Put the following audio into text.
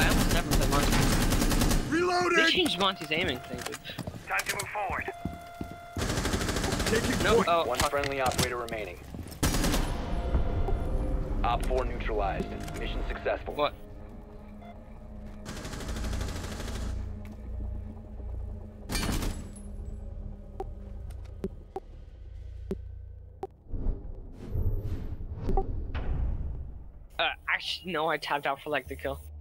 I almost never play Monty. They Reloading! changed Monty's aiming thing, dude. Time to move forward. Taking No, point. oh, One friendly operator remaining. Op 4 neutralized. Mission successful. what? Actually, no, I tapped out for like the kill.